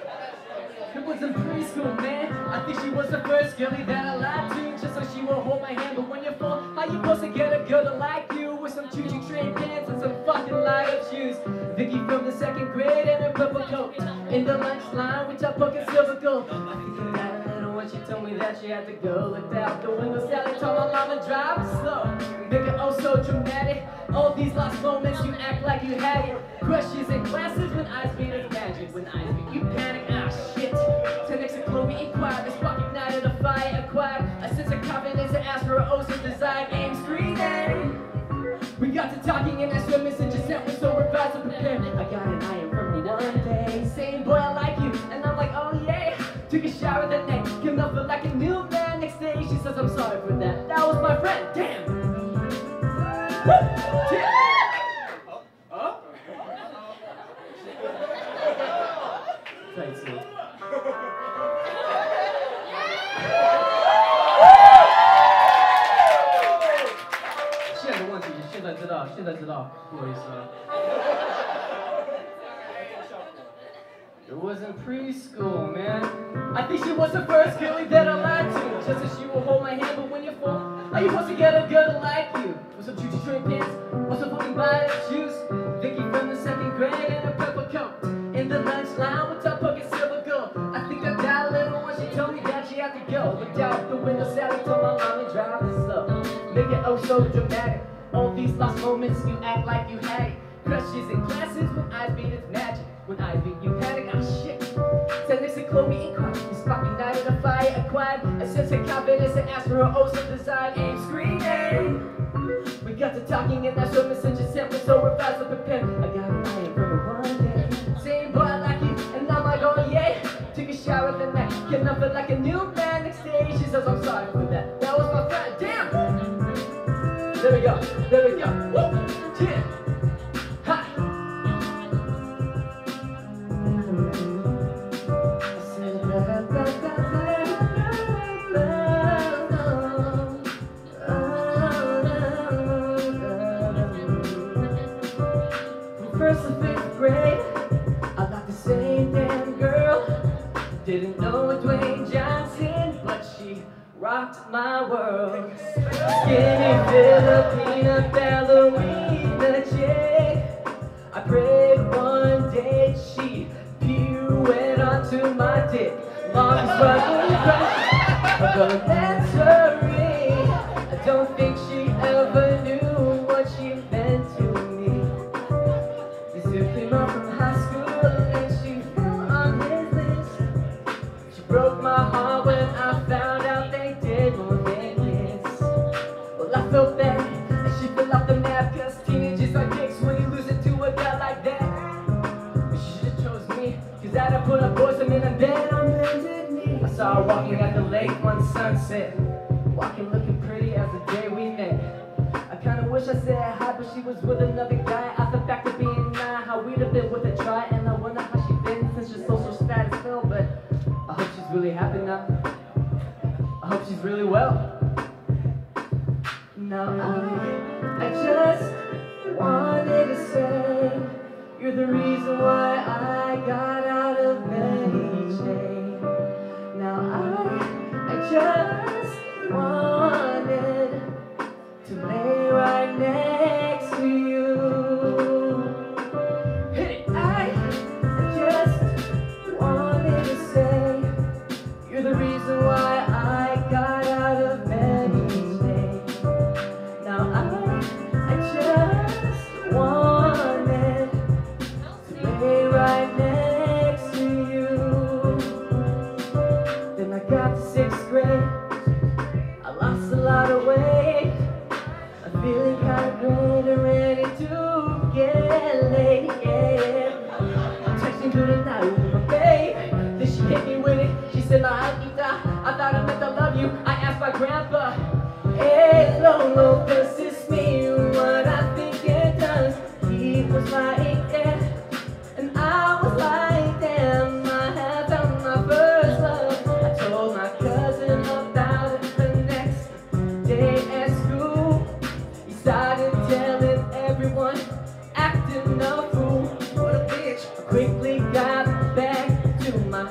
It was in preschool, man. I think she was the first girlie that I lied to, just so she won't hold my hand. But when you're full, how you supposed to get a girl to like you with some choo-choo train pants and some fucking light-up shoes? Vicky from the second grade and her purple coat. In the lunch line with her pocket silver gold. I think I got a little when she told me that she had to go. Looked out the window, Sally told my mama drive slow. Make it oh so dramatic. All these lost moments, you act like you had it. Crushes and glasses when eyes meet as magic. When eyes meet, you panic, ah shit. So next to Chloe inquired, this fucking night at a fire acquired a sense of confidence to ask for her ocean design, aim screaming. We got to talking and that's when message is sent, we're so revised to prepare. I got an eye from me one day, saying boy I like you, and I'm like oh yeah. Took a shower that night, came up feel like a new man. Next day she says I'm sorry for that, that was my friend, damn. Tight suit. 线的问题，现在知道，不好意思啊。It was in preschool, man. I think she was the first girlie that I lied to, just so she would hold my hand. But when you're full, how you supposed to get a girl to like you with some choo-choo train pants or some fucking light-up shoes? Vicky from the second grade in a purple coat. In the lunch line with her pocket silver gold. I think I got a little when she told me that she had to go. Looked out the window, Sally told my mom to drive it slow. Make it oh so dramatic. All these lost moments, you act like you had it. Crushes and glasses when eyes meet, it's magic. When eyes meet, you panic, ah shit. Sat next to Chloe and cried. This fucking night at a fire acquired a sense of confidence and asked for her awesome design, aim screaming. We got to talking and that's when messages sent, we're so revised to prepare. I got an eye from her one day, saying boy I like you, and I'm like oh yeah. Took a shower the night, came up feel like a new man. Next day she says I'm sorry for that, that was my friend, damn. There we go, woo, yeah. Ha. First to fifth grade, I like the same damn girl. Didn't know Dwayne Johnson, but she rocked my world. Skinny Filipina ballerina chick. I prayed one day she'd pirouette onto my dick. Mom's running crush of elementary. I don't think she ever knew what she meant to me. Came up from high school and she fell on his list. She broke my heart when I found out they did more than this. Well, I felt bad and she fell off the map, cause teenagers are dicks when you lose it to a guy like that. But she should've chose me, cause I'd have put up bosom in a bed on bended knee. I saw her walking at the lake one sunset, walking looking pretty as the day we met. I kinda wish I said hi, but she was with another guy. I thought back to being 9, how we'd have been with a try. And I wonder how she's been since your social status fell. But I hope she's really happy now. I hope she's really well. Now I just wanted to say you're the reason why I got out of Mary Jane. Now I just wanted to lay right next to you. Hit it! I just wanted to say you're the reason why I got out of Mary's Day. Now I just wanted to lay right next to you. Then I got to 6th grade, I lost a lot of weight. I'm feeling kinda great and ready to get laid, yeah. I'm texting through the night with my babe. Then she hit me with it, she said, Mahakita, I thought I meant to love you. I asked my grandpa, hey, Lolo, does this mean what I think it does? He was like, yeah, and I was like, damn, I have found my first love. I told my cousin about it the next day at school. He started telling everyone, acting a fool. What a bitch. I quickly got back to my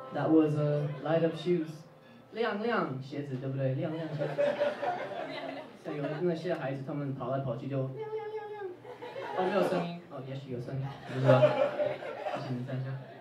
That was light up shoes， 亮亮鞋子，对不对？亮亮鞋子。像有那些孩子，他们跑来跑去就亮亮亮亮。哦，没有声音，哦，也许有声音，不知道。谢谢你们站一下。